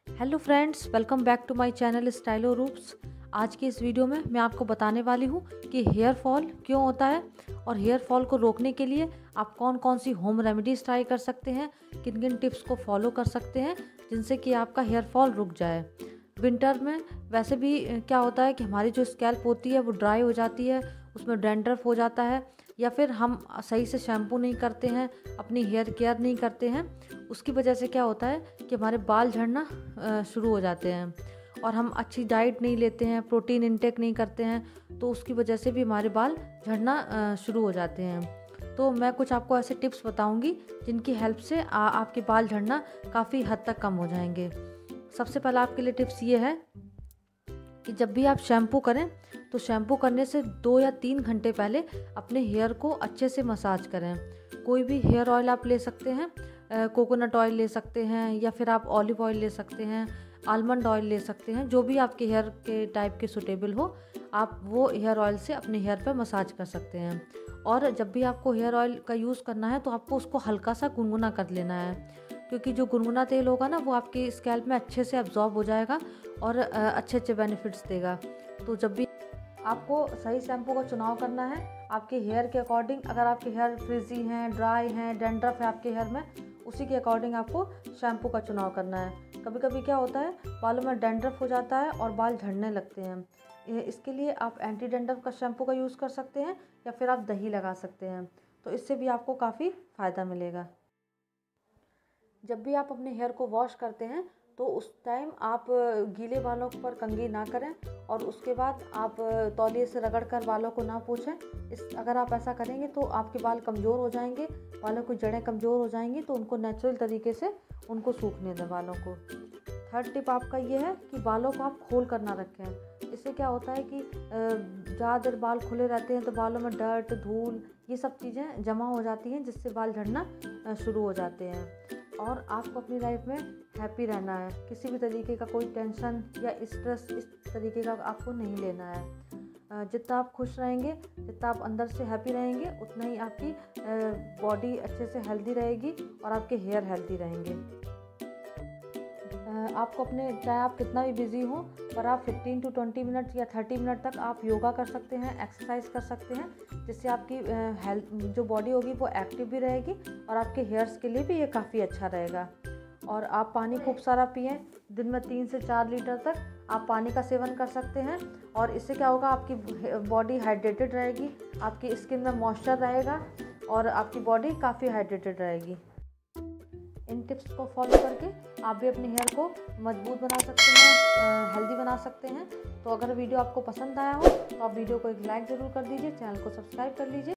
Hello friends, welcome back to my channel स्टाइलो रूप्स। आज की इस वीडियो में मैं आपको बताने वाली हूँ कि हेयर फॉल क्यों होता है और हेयर फॉल को रोकने के लिए आप कौन कौन सी होम रेमेडीज़ ट्राई कर सकते हैं, किन किन टिप्स को फॉलो कर सकते हैं जिनसे कि आपका हेयर फॉल रुक जाए। विंटर में वैसे भी क्या होता है कि हमारी जो स्कैल्प होती है वो ड्राई हो जाती है, उसमें डैंड्रफ हो जाता है, या फिर हम सही से शैम्पू नहीं करते हैं, अपनी हेयर केयर नहीं करते हैं। उसकी वजह से क्या होता है कि हमारे बाल झड़ना शुरू हो जाते हैं और हम अच्छी डाइट नहीं लेते हैं, प्रोटीन इंटेक नहीं करते हैं, तो उसकी वजह से भी हमारे बाल झड़ना शुरू हो जाते हैं। तो मैं कुछ आपको ऐसे टिप्स बताऊंगी जिनकी हेल्प से आपके बाल झड़ना काफ़ी हद तक कम हो जाएंगे। सबसे पहला आपके लिए टिप्स ये है कि जब भी आप शैम्पू करें तो शैम्पू करने से 2 या 3 घंटे पहले अपने हेयर को अच्छे से मसाज करें। कोई भी हेयर ऑयल आप ले सकते हैं, कोकोनट ऑयल ले सकते हैं, या फिर आप ऑलिव ऑयल ले सकते हैं, आलमंड ऑयल ले सकते हैं। जो भी आपके हेयर के टाइप के सूटेबल हो, आप वो हेयर ऑयल से अपने हेयर पर मसाज कर सकते हैं। और जब भी आपको हेयर ऑयल का यूज़ करना है तो आपको उसको हल्का सा गुनगुना कर लेना है, क्योंकि जो गुनगुना तेल होगा ना वो आपकी स्कैल्प में अच्छे से अब्जॉर्ब हो जाएगा और अच्छे अच्छे बेनिफिट्स देगा। तो जब भी आपको सही शैम्पू का चुनाव करना है आपके हेयर के अकॉर्डिंग, अगर आपके हेयर फ्रिजी हैं, ड्राई हैं, डैंड्रफ है आपके हेयर में, उसी के अकॉर्डिंग आपको शैम्पू का चुनाव करना है। कभी कभी क्या होता है बालों में डैंड्रफ हो जाता है और बाल झड़ने लगते हैं। इसके लिए आप एंटी डैंड्रफ का शैम्पू का यूज़ कर सकते हैं या फिर आप दही लगा सकते हैं, तो इससे भी आपको काफ़ी फ़ायदा मिलेगा। जब भी आप अपने हेयर को वॉश करते हैं तो उस टाइम आप गीले बालों पर कंघी ना करें और उसके बाद आप तौलिए से रगड़कर बालों को ना पोंछें। अगर आप ऐसा करेंगे तो आपके बाल कमज़ोर हो जाएंगे, बालों की जड़ें कमज़ोर हो जाएंगी, तो उनको नेचुरल तरीके से उनको सूखने दें बालों को। थर्ड टिप आपका ये है कि बालों को आप खोल कर ना रखें। इससे क्या होता है कि ज़्यादा देर बाल खुले रहते हैं तो बालों में डर्ट, धूल, ये सब चीज़ें जमा हो जाती हैं जिससे बाल झड़ना शुरू हो जाते हैं। और आपको अपनी लाइफ में हैप्पी रहना है, किसी भी तरीके का कोई टेंशन या स्ट्रेस इस तरीके का आपको नहीं लेना है। जितना आप खुश रहेंगे, जितना आप अंदर से हैप्पी रहेंगे, उतना ही आपकी बॉडी अच्छे से हेल्दी रहेगी और आपके हेयर हेल्दी रहेंगे। आपको अपने, चाहे आप कितना भी बिजी हो, पर आप 15 to 20 मिनट या 30 मिनट तक आप योगा कर सकते हैं, एक्सरसाइज कर सकते हैं, जिससे आपकी हेल्थ जो बॉडी होगी वो एक्टिव भी रहेगी और आपके हेयर्स के लिए भी ये काफ़ी अच्छा रहेगा। और आप पानी खूब सारा पिएं, दिन में 3 से 4 लीटर तक आप पानी का सेवन कर सकते हैं। और इससे क्या होगा, आपकी बॉडी हाइड्रेटेड रहेगी, आपकी स्किन में मॉइस्चर रहेगा और आपकी बॉडी काफ़ी हाइड्रेटेड रहेगी। इन टिप्स को फॉलो करके आप भी अपने हेयर को मजबूत बना सकते हैं, हेल्दी बना सकते हैं। तो अगर वीडियो आपको पसंद आया हो तो आप वीडियो को एक लाइक ज़रूर कर दीजिए, चैनल को सब्सक्राइब कर लीजिए।